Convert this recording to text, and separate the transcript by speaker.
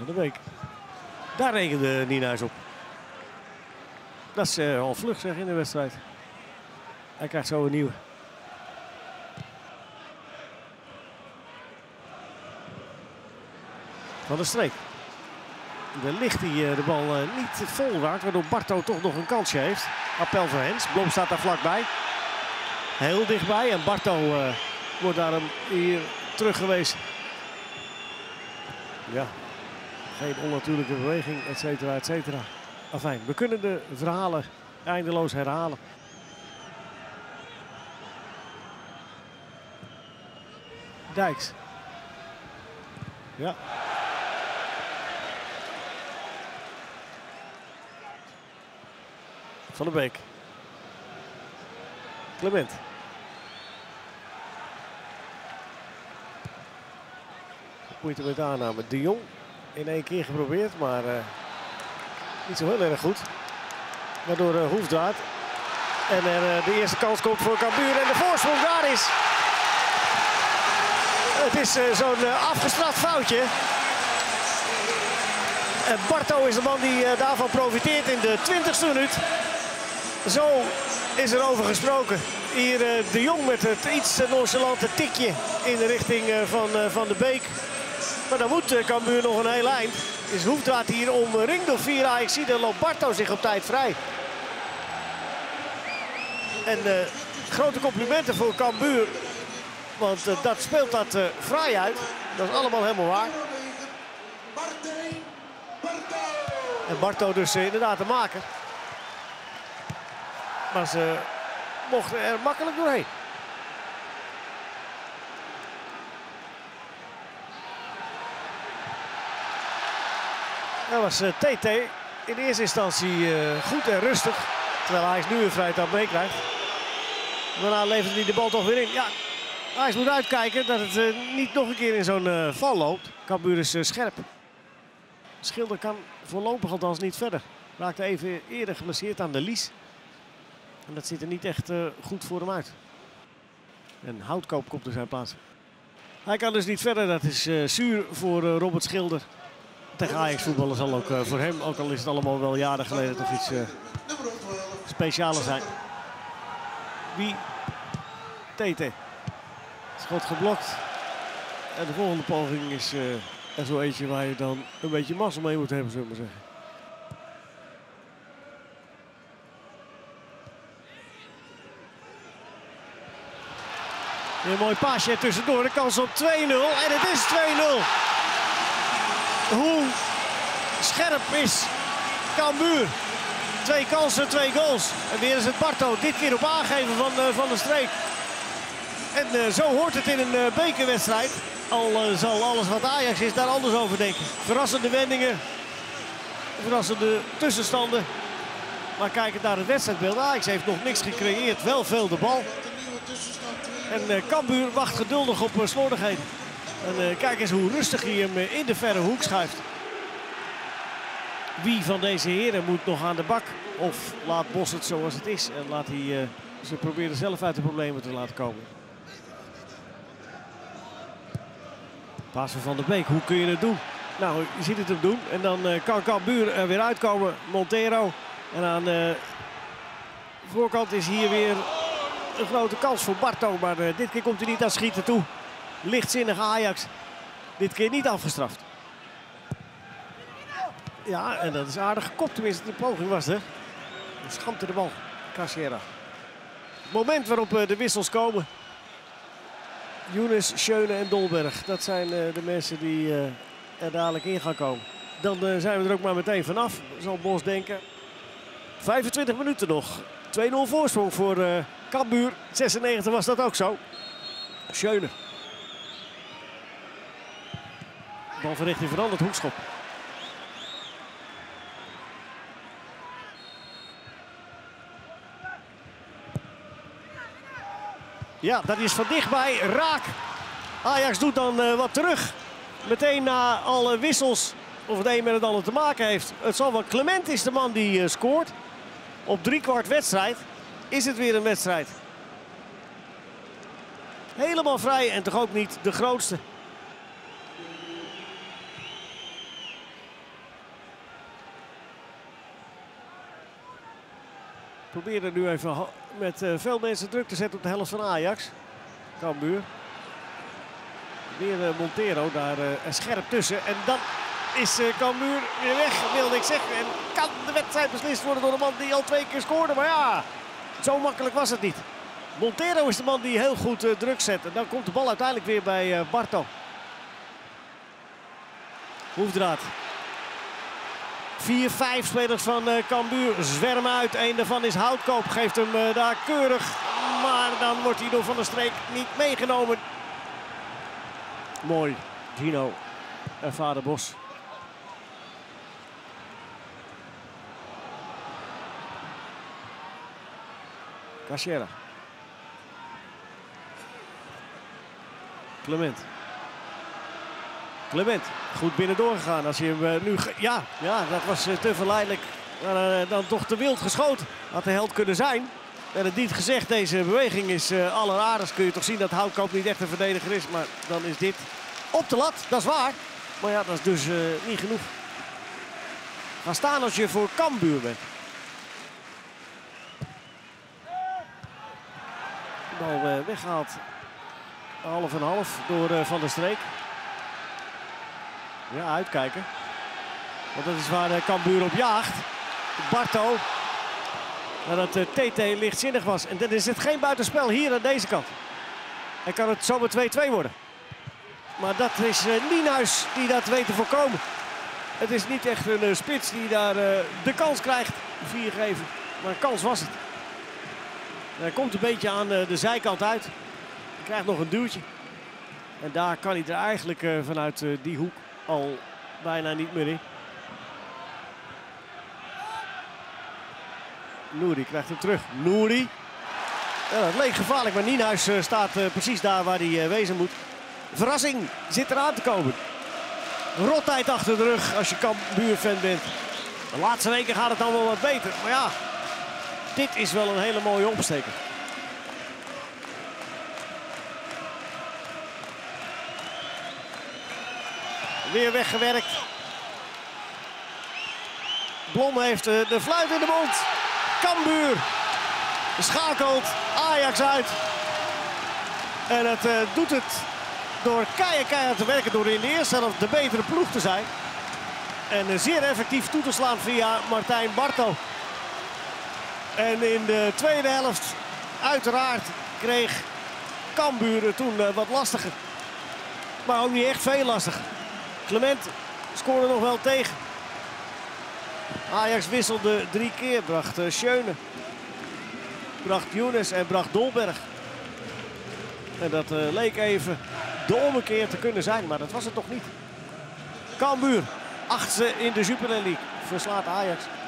Speaker 1: Van de Beek. Daar rekende Nienhuis op. Dat is al vlug zeg in de wedstrijd. Hij krijgt zo een nieuwe. Van der Streek. Daar ligt hij de bal niet vol raakt, waardoor Barto toch nog een kansje heeft. Appel voor Hens. Blom staat daar vlakbij. Heel dichtbij en Barto wordt daarom hier terug geweest. Ja, geen onnatuurlijke beweging, et cetera, et cetera. Afijn, we kunnen de verhalen eindeloos herhalen. Dijks. Ja. Van der Beek. Clement. Moeite met de aanname. De Jong in één keer geprobeerd, maar niet zo heel erg goed. Waardoor Hoefdraad. En er de eerste kans komt voor Cambuur en de voorsprong daar is. Het is zo'n afgestraft foutje. En Barto is de man die daarvan profiteert in de 20e minuut. Zo is er over gesproken. Hier de Jong met het iets nonchalante tikje in de richting van de Beek. Maar dan moet Cambuur nog een heel eind. Is Hoefdraad hier omringd door 4 Ajax. Dan loopt Barto zich op tijd vrij. En grote complimenten voor Cambuur. Want dat speelt dat fraai uit. Dat is allemaal helemaal waar. En Barto dus inderdaad te maken. Maar ze mochten er makkelijk doorheen. Dat was TT in eerste instantie goed en rustig. Terwijl Ajax nu een vrije trap meekrijgt. Daarna levert hij de bal toch weer in. Ja, Ajax moet uitkijken dat het niet nog een keer in zo'n val loopt. Cambuur is scherp. Schilder kan voorlopig althans niet verder. Raakte even eerder geblesseerd aan de lies. En dat ziet er niet echt goed voor hem uit. En Houtkoop komt in zijn plaats. Hij kan dus niet verder. Dat is zuur voor Robert Schilder. Tegen Ajax voetballen zal ook voor hem, ook al is het allemaal wel jaren geleden, toch iets specialer zijn. Wie? TT. Schot geblokt. En de volgende poging is er zo eentje waar je dan een beetje mazzel mee moet hebben, zullen we maar zeggen. Een mooi paasje tussendoor, de kans op 2-0 en het is 2-0. Hoe scherp is Cambuur? 2 kansen, 2 goals. En weer is het Barto, dit keer op aangeven van de Streek. En zo hoort het in een bekerwedstrijd. Al zal alles wat Ajax is daar anders over denken. Verrassende wendingen, verrassende tussenstanden. Maar kijkend naar het wedstrijdbeeld, Ajax heeft nog niks gecreëerd. Wel veel de bal. En Cambuur wacht geduldig op slordigheden. En kijk eens hoe rustig hij hem in de verre hoek schuift. Wie van deze heren moet nog aan de bak? Of laat Bos het zoals het is en laat hij ze proberen zelf uit de problemen te laten komen. Paas van der Beek, hoe kun je het doen? Nou, je ziet het hem doen. En dan kan Cambuur er weer uitkomen. Montero. En aan de voorkant is hier weer een grote kans voor Barto. Maar dit keer komt hij niet aan schieten toe. Lichtzinnig Ajax. Dit keer niet afgestraft. Ja, en dat is aardig gekopt. Tenminste, de poging was er. Schampte de bal. Cassiera. Het moment waarop de wissels komen. Younes, Schöne en Dolberg. Dat zijn de mensen die er dadelijk in gaan komen. Dan zijn we er ook maar meteen vanaf, zal Bos denken. 25 minuten nog. 2-0 voorsprong voor Cambuur. 96 was dat ook zo. Schöne. Bal van richting veranderd, hoekschop. Ja, dat is van dichtbij raak. Ajax doet dan wat terug. Meteen na alle wissels. Of het een met het ander te maken heeft. Het zal wel Clement is de man die scoort. Op 3/4 wedstrijd is het weer een wedstrijd. Helemaal vrij en toch ook niet de grootste. Probeerde nu even met veel mensen druk te zetten op de helft van Ajax. Cambuur. Weer Montero daar scherp tussen. En dan is Cambuur weer weg, wilde ik zeggen. En kan de wedstrijd beslist worden door de man die al 2 keer scoorde. Maar ja, zo makkelijk was het niet. Montero is de man die heel goed druk zet. En dan komt de bal uiteindelijk weer bij Barto. Hoefdraad. 4, 5 spelers van Cambuur zwermen uit. Eén daarvan is Houtkoop. Geeft hem daar keurig. Maar dan wordt hij door Van der Streek niet meegenomen. Mooi. Gino en Vader Bos. Cachera. Clement. Goed binnendoor gegaan. Als je hem nu... Ja, dat was te verleidelijk. Maar dan toch te wild geschoten. Had de held kunnen zijn. En het niet gezegd, deze beweging is alleraardigst. Kun je toch zien dat Houtkoop niet echt een verdediger is. Maar dan is dit op de lat, dat is waar. Maar ja, dat is dus niet genoeg. Ga staan als je voor Cambuur bent. De bal weggehaald. Half en half door Van der Streek. Ja, uitkijken. Want dat is waar Cambuur op jaagt. Barto. Nadat TT lichtzinnig was. En dan is het geen buitenspel hier aan deze kant. En kan het zomaar 2-2 worden. Maar dat is Nienhuis die dat weet te voorkomen. Het is niet echt een spits die daar de kans krijgt. 4 geven. Maar een kans was het. Hij komt een beetje aan de zijkant uit. Hij krijgt nog een duwtje. En daar kan hij er eigenlijk vanuit die hoek al bijna niet meer in. Nouri krijgt hem terug. Nouri. Ja, dat leek gevaarlijk, maar Nienhuis staat precies daar waar hij wezen moet. Verrassing zit eraan te komen. Rottijd achter de rug als je Cambuur-fan bent. De laatste weken gaat het dan wel wat beter. Maar ja, dit is wel een hele mooie opsteker. Weer weggewerkt. Blom heeft de fluit in de mond. Cambuur schakelt Ajax uit. En het doet het door keihard te werken. Door in de eerste helft de betere ploeg te zijn. En zeer effectief toe te slaan via Martijn Barto. En in de tweede helft uiteraard kreeg Cambuur het toen wat lastiger. Maar ook niet echt veel lastiger. Clement scoorde nog wel tegen. Ajax wisselde 3 keer. Bracht Schöne. Bracht Younes en bracht Dolberg. En dat leek even de ommekeer te kunnen zijn. Maar dat was het toch niet. Cambuur, 8e in de Jupiler League. Verslaat Ajax.